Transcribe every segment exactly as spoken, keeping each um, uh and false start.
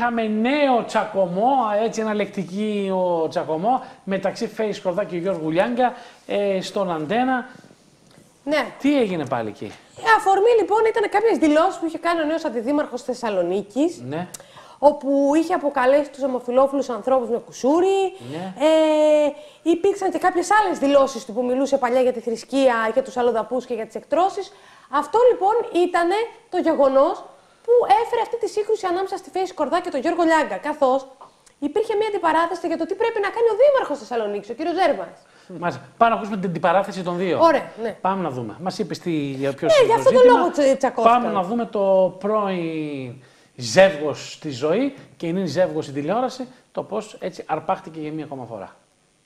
είχαμε νέο τσακωμό, έτσι ένα λεκτικό τσακωμό μεταξύ Φέη Σκορδά και Γιώργου Λιάγκα ε, στον Αντένα. Ναι. Τι έγινε πάλι εκεί? Ε, αφορμή λοιπόν ήταν κάποιες δηλώσεις που είχε κάνει ο νέος αντιδήμαρχος Θεσσαλονίκης. Ναι. Όπου είχε αποκαλέσει τους ομοφυλόφιλους ανθρώπους με κουσούρι. Ναι. Ε, υπήρξαν και κάποιες άλλες δηλώσεις του που μιλούσε παλιά για τη θρησκεία, για τους αλλοδαπούς και για τις εκτρώσεις. Αυτό λοιπόν ήταν το γεγονός που έφερε αυτή τη σύγκρουση ανάμεσα στη Φέη Σκορδά και τον Γιώργο Λιάγκα. Καθώς υπήρχε μια αντιπαράθεση για το τι πρέπει να κάνει ο Δήμαρχος Θεσσαλονίκης, ο κύριος Ζέρβας. Μάλιστα. Πάμε να ακούσουμε την αντιπαράθεση των δύο. Ωραία, ναι. Πάμε να δούμε. Μας είπες τι, για ποιο Ναι, για αυτό τον λόγο τσακώθηκαν. Πάμε να δούμε το πρώην ζεύγος στη ζωή και είναι ζεύγος στην τηλεόραση, το πώς έτσι αρπάχτηκε για μία ακόμα φορά.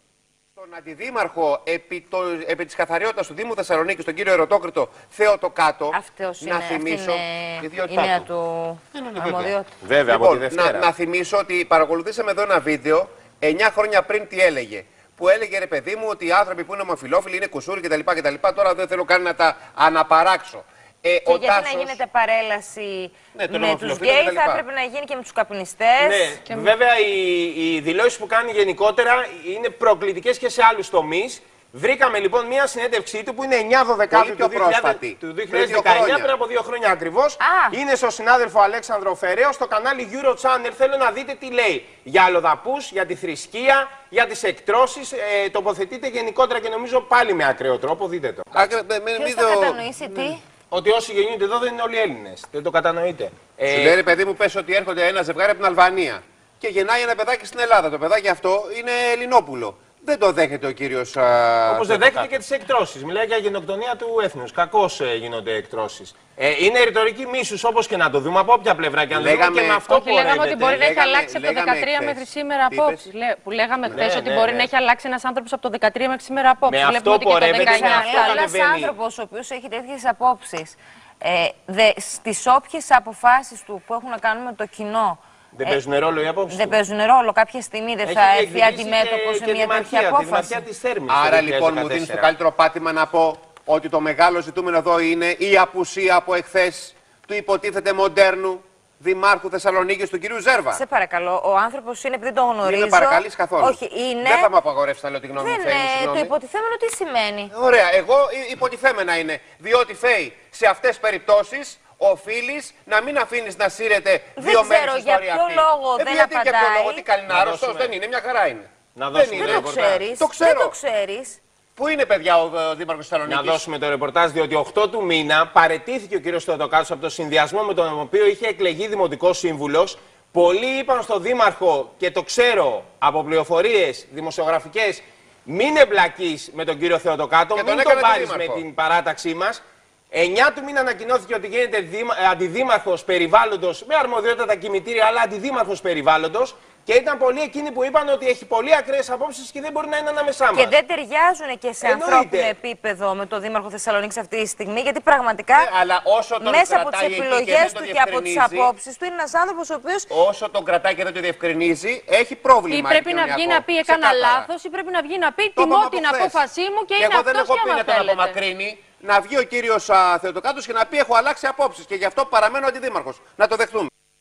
Τον αντιδήμαρχο επί, το, επί της καθαριότητας του Δήμου Θεσσαλονίκης, τον κύριο Ερωτόκριτο Θεοτοκάτο, Αυτός να είναι, θυμίσω είναι η νέα του αρμοδιότητα. Βέβαια, λοιπόν, από τη Δευτέρα. Να, να θυμίσω ότι παρακολουθήσαμε εδώ ένα βίντεο εννιά χρόνια πριν τι έλεγε. Που έλεγε, ρε παιδί μου, ότι οι άνθρωποι που είναι ομοφυλόφιλοι είναι κουσούρι κτλ. κτλ. Τώρα δεν θέλω καν να τα αναπαράξω. Ε, και γιατί Τάσος... να γίνεται παρέλαση ναι, με τους γκέι, θα έπρεπε να γίνει και με τους καπνιστές. Ναι, και βέβαια οι, οι δηλώσεις που κάνει γενικότερα είναι προκλητικές και σε άλλους τομείς. Βρήκαμε λοιπόν μια συνέντευξή του που είναι εννιά δώδεκα του δύο χιλιάδες δεκαεννιά, πριν από δύο χρόνια ακριβώς. Είναι στο συνάδελφο Αλέξανδρο Φεραίο στο κανάλι Eurochannel. Θέλω να δείτε τι λέει για αλλοδαπούς, για τη θρησκεία, για τις εκτρώσεις. Ε, τοποθετείται γενικότερα και νομίζω πάλι με ακραίο τρόπο. Δείτε το. Ποιος θα κατανοήσει τι? Ότι όσοι γεννιούνται εδώ δεν είναι όλοι Έλληνες. Δεν το κατανοείτε. Σου λέει, ρε παιδί μου, πες ότι έρχονται ένα ζευγάρι από την Αλβανία και γεννάει ένα παιδάκι στην Ελλάδα. Το παιδάκι αυτό είναι Ελληνόπουλο. Δεν το δέχεται ο κύριος. Όπως δεν δέχεται και τις εκτρώσεις. Μιλάει για γενοκτονία του έθνους. Κακώς ε, γίνονται εκτρώσεις. Ε, είναι ρητορική μίσους, όπως και να το δούμε από όποια πλευρά και αν λέγαμε, δούμε και με αυτό που λέγαμε ότι μπορεί λέγαμε, να έχει αλλάξει από το δεκατρία μέχρι σήμερα απόψεις. Που λέγαμε χθες ναι, ότι ναι, μπορεί ναι. να έχει αλλάξει ένας άνθρωπος από το δεκατρία μέχρι σήμερα απόψεις. Με Βλέπουμε αυτό ότι και το δεκαεννιά. Ένας άνθρωπος ο οποίος έχει τέτοιες απόψεις, ε, δε, στις όποιες αποφάσεις του που έχουν να κάνουν με το κοινό. Δεν παίζουν ρόλο οι απόψεις. Δεν παίζουν ρόλο. Κάποια στιγμή δεν θα έρθει αντιμέτωπο σε μια τέτοια απόφαση. Άρα λοιπόν μου δίνεις το καλύτερο πάτημα να πω ότι το μεγάλο ζητούμενο εδώ είναι η απουσία από εχθές του υποτίθεται μοντέρνου Δημάρχου Θεσσαλονίκης του κυρίου Ζέρβα. Σε παρακαλώ, ο άνθρωπος είναι, επειδή τον γνωρίζω. Μην με παρακαλείς καθόλου. Όχι, είναι. Δεν θα μου απαγορεύσει να λέω τη γνώμη μου. Δεν είναι. Το υποτιθέμενο τι σημαίνει. Ωραία, εγώ υποτιθέμενα είναι. Διότι Φέη σε αυτές τις περιπτώσεις οφείλεις να μην αφήνεις να σύρεται δύο μέρες στην ιστορία αυτή. Δεν ξέρω για ποιο λόγο ε, δεν γιατί, απαντάει. για ποιο λόγο, τι κάνει, είναι άρρωστος, δεν είναι, μια χαρά είναι. Να δώσουμε δεν το ξέρεις. Το ξέρω. Δεν το ξέρεις. Πού είναι, παιδιά, ο, ο Δήμαρχος Θεσσαλονίκης? Να δώσουμε το ρεπορτάζ, διότι οκτώ του μήνα παραιτήθηκε ο κύριος Θεοτοκάτος από το συνδυασμό με τον οποίο είχε εκλεγεί δημοτικός σύμβουλος. Πολλοί είπαν στον Δήμαρχο, και το ξέρω από πληροφορίες δημοσιογραφικές, μην εμπλακείς με τον κύριο Θεοτοκάτο, και μην τον, τον πάρεις με την παράταξή μας. εννιά του μήνα ανακοινώθηκε ότι γίνεται αντιδήμαρχος περιβάλλοντος, με αρμοδιότητα τα κημητήρια, αλλά αντιδήμαρχος περιβάλλοντος. Και ήταν πολλοί εκείνοι που είπαν ότι έχει πολύ ακραίες απόψεις και δεν μπορεί να είναι ανάμεσά μας. Και δεν ταιριάζουν και σε Εννοείται. ανθρώπινο επίπεδο με τον Δήμαρχο Θεσσαλονίκης αυτή τη στιγμή, γιατί πραγματικά ναι, αλλά όσο τον μέσα από τις κρατάει επιλογές και του και από τις απόψεις του είναι ένας άνθρωπος ο οποίος. Όσο τον κρατάει και δεν το διευκρινίζει, έχει πρόβλημα. Ή πρέπει να βγει να πει έκανα λάθος, ή πρέπει να βγει να πει τιμώ την απόφασή μου και, και είναι αυτός και άμα θέλετε. Δεν απομακρύνει να βγει ο κύριος Θεοτοκάτος και να πει έχω αλλάξει απόψεις και γι' αυτό παραμένω αντιδήμαρχος. Να το δεχτούμε.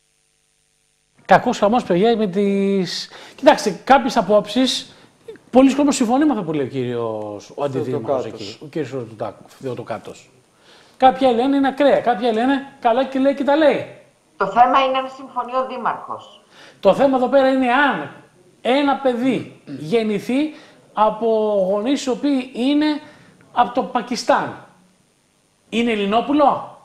Κακός χαμός, παιδιά, με τις... Κοιτάξτε, κάποιες απόψεις, πολλοί κόσμος συμφωνεί με αυτό που λέει ο κύριος, ο αντιδήμαρχος εκεί, ο κύριος Θεοτοκάτος. Κάποιοι λένε είναι ακραία, κάποιοι λένε καλά και λέει και τα λέει. Το θέμα είναι αν συμφωνεί ο Δήμαρχος. Το θέμα εδώ πέρα είναι αν ένα παιδί γεννηθεί από γονείς οι οποίοι είναι από το Πακιστάν. Είναι Ελληνόπουλο?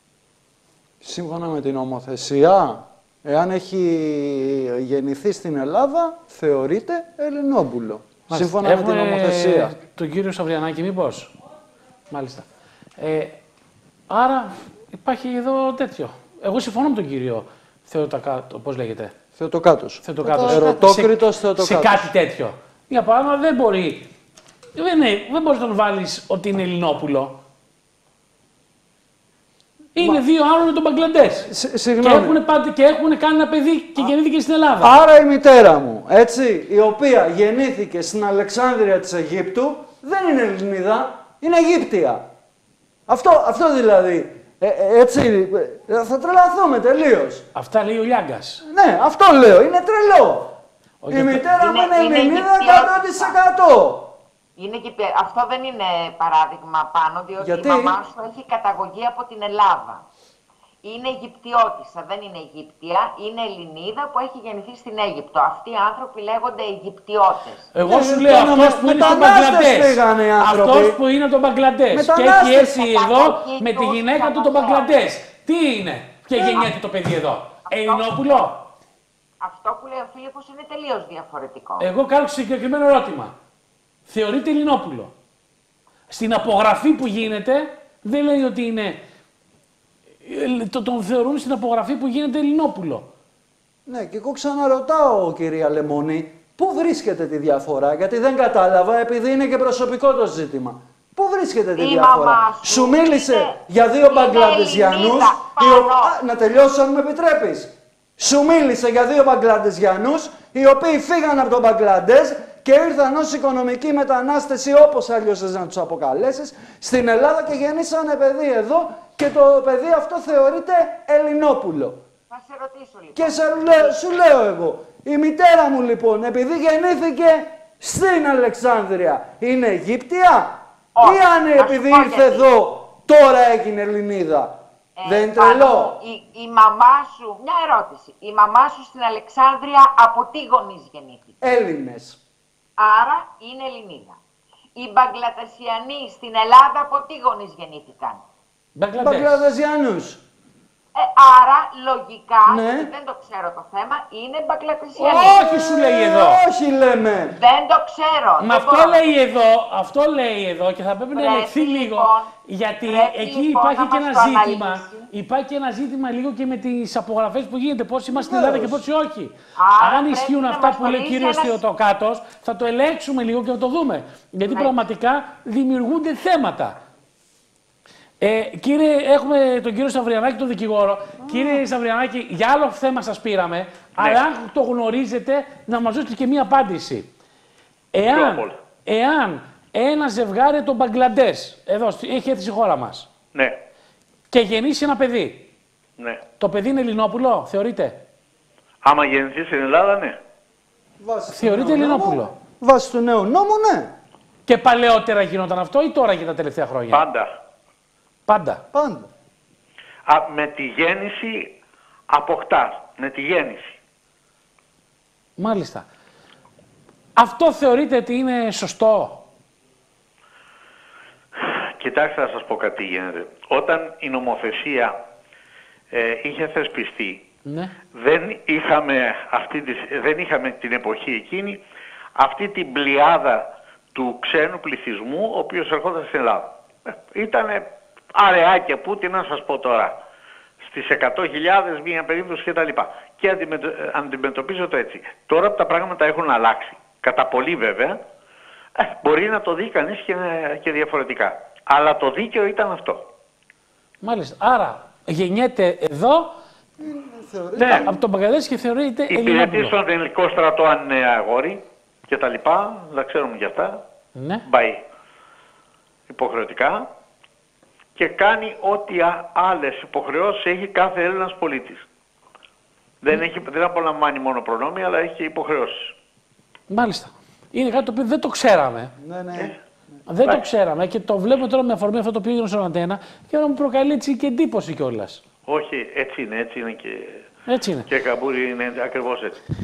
Σύμφωνα με την νομοθεσία, εάν έχει γεννηθεί στην Ελλάδα, θεωρείται Ελληνόπουλο. Μάλιστα. Σύμφωνα Έχουμε με την νομοθεσία. Τον κύριο Σαβριανάκη, μήπως? Μάλιστα. Ε, άρα υπάρχει εδώ τέτοιο. Εγώ συμφωνώ με τον κύριο Θεοτοκάτο, πώς λέγεται. Θεοτοκάτος. Θεοτοκάτος. Ερωτόκριτος σε, Θεοτοκάτος. σε κάτι τέτοιο. Για παράδειγμα, δεν μπορεί. Δεν, είναι, δεν μπορείς να τον βάλεις ότι είναι Ελληνόπουλο. Είναι Μα... δύο άνθρωποι με τον Μπαγκλαντές. Και έχουν, πάντα, και έχουν κάνει ένα παιδί και Α... γεννήθηκε στην Ελλάδα. Άρα η μητέρα μου, έτσι, η οποία γεννήθηκε στην Αλεξάνδρεια της Αιγύπτου, δεν είναι Ελληνίδα, είναι Αιγύπτια. Αυτό, αυτό δηλαδή Ε, έτσι, ε, θα τρελαθούμε τελείως. Αυτά λέει ο Λιάγκας. Ναι, αυτό λέω. Είναι τρελό. Όχι, η μητέρα μου είναι είναι Ελληνίδα εκατό τοις εκατό. Είναι και, αυτό δεν είναι παράδειγμα πάνω, διότι Γιατί? η μαμά σου έχει καταγωγή από την Ελλάδα. Είναι Αιγυπτιώτισσα, δεν είναι Αιγύπτια, είναι Ελληνίδα που έχει γεννηθεί στην Αίγυπτο. Αυτοί οι άνθρωποι λέγονται Αιγυπτιώτες. Εγώ σου λέω αυτός που είναι στο Μπαγκλαντές. Αυτός που είναι το Μπαγκλαντές και έχει έρθει εδώ με τη γυναίκα του το Μπαγκλαντές. Τι είναι, και γεννιέται το παιδί εδώ, Ελληνόπουλο. Αυτό που λέει ο Φίλιππος είναι τελείως διαφορετικό. Εγώ κάνω συγκεκριμένο ερώτημα. Θεωρείται Ελληνόπουλο. Στην απογραφή που γίνεται δεν λέει ότι είναι. Το, τον θεωρούν στην απογραφή που γίνεται Ελληνόπουλο. Ναι, και εγώ ξαναρωτάω, κυρία Λεμονή, πού βρίσκεται τη διαφορά, γιατί δεν κατάλαβα, επειδή είναι και προσωπικό το ζήτημα. Πού βρίσκεται τη η διαφορά. Σου, σου μίλησε είναι, για δύο Μπαγκλαντεζιανούς. Να τελειώσω αν με επιτρέπεις. Σου μίλησε για δύο Μπαγκλαντεζιανούς, οι οποίοι φύγαν από τον Μπαγκλαντές και ήρθαν ως οικονομική μετανάστευση, όπως αλλιώς θες να τους αποκαλέσεις, στην Ελλάδα και γεννήσανε παιδί εδώ και το παιδί αυτό θεωρείται Ελληνόπουλο. Θα σε ρωτήσω λοιπόν. Και σε, λέ, σου λέω εγώ, η μητέρα μου λοιπόν, επειδή γεννήθηκε στην Αλεξάνδρεια, είναι Αιγύπτια Όχι, ή αν επειδή ήρθε γιατί. Εδώ τώρα έγινε Ελληνίδα. Ε, δεν είναι τρελό. Η, η μαμά σου, μια ερώτηση, η μαμά σου στην Αλεξάνδρεια από τι γονείς γεννήθηκε? Έλληνες. Άρα είναι Ελληνίδα. Οι Μπαγκλαντεσιανοί στην Ελλάδα από τι γονείς γεννήθηκαν? Μπαγκλαντεζιανούς. Ε, άρα, λογικά, ναι. δεν το ξέρω το θέμα, είναι Μπαγκλαντεσιανοί. Όχι, σου λέει εδώ. Όχι, λέμε. Δεν το ξέρω. Μα δεν αυτό μπορώ. λέει εδώ, αυτό λέει εδώ και θα πρέπει, πρέπει να ελεγχθεί λοιπόν, λίγο. Γιατί εκεί λοιπόν, υπάρχει και ένα ζήτημα. αναλύσει. Υπάρχει και ένα ζήτημα λίγο και με τις απογραφές που γίνεται. Πόσοι είμαστε στην Ελλάδα και πόσοι όχι. Άρα, αν ισχύουν αυτά που λέει ο κύριος ένας... Θεοτοκάτος, θα το ελέγξουμε λίγο και θα το δούμε. Γιατί ναι. πραγματικά δημιουργούνται θέματα. Ε, κύριε, έχουμε τον κύριο Σταυριανάκη, τον δικηγόρο. Mm. Κύριε Σταυριανάκη, για άλλο θέμα σας πήραμε, ναι. αλλά αν το γνωρίζετε, να μας δώσετε και μία απάντηση. Εάν, εάν ένα ζευγάρι των Μπαγκλαντές, εδώ έχει έρθει στη χώρα μας, ναι. και γεννήσει ένα παιδί, ναι. το παιδί είναι Ελληνόπουλο, θεωρείτε? Άμα γεννηθεί στην Ελλάδα, ναι. Βάσει θεωρείται Ελληνόπουλο. Βάσει του νέου νόμου, ναι. Και παλαιότερα γινόταν αυτό ή τώρα για τα τελευταία χρόνια? Πάντα. Πάντα. Πάντα. Α, με τη γέννηση αποκτάς. Με τη γέννηση. Μάλιστα. Αυτό θεωρείτε ότι είναι σωστό? Κοιτάξτε να σας πω κάτι γίνεται. Όταν η νομοθεσία ε, είχε θεσπιστεί, ναι. δεν, είχαμε αυτή τη, δεν είχαμε την εποχή εκείνη αυτή την πλειάδα του ξένου πληθυσμού ο οποίος ερχόταν στην Ελλάδα. Ε, ήτανε αραιά που, τι να σας πω τώρα, στις εκατό χιλιάδες μία περίπτωση και τα λοιπά. Και αντιμετω... αντιμετωπίζω το έτσι. Τώρα που τα πράγματα έχουν αλλάξει, κατά πολύ βέβαια, ε, μπορεί να το δει κανείς και, και διαφορετικά. Αλλά το δίκαιο ήταν αυτό. Μάλιστα. Άρα γεννιέται εδώ, θεωρείται... ναι, από τον Μπαγκλαντές και θεωρείται Ελληνόπουλο. Υπηρετεί στον ελληνικό στρατό αν είναι αγόρι και τα λοιπά, τα ξέρουμε κι αυτά. Ναι. Πάει υποχρεωτικά. Και κάνει ό,τι άλλες υποχρεώσεις έχει κάθε Έλληνας πολίτης. Δεν, έχει, δεν απολαμβάνει μόνο προνόμια, αλλά έχει και υποχρεώσεις. Μάλιστα. Είναι κάτι το οποίο δεν το ξέραμε. Ναι, ναι. Ε, δεν ναι. το ξέραμε και το βλέπω τώρα με αφορμή αυτό το οποίο έγινε στον Αντένα και να μου προκαλεί έτσι και εντύπωση κιόλας. Όχι, έτσι είναι, έτσι είναι και, έτσι είναι. και καμπούρι είναι ακριβώς έτσι.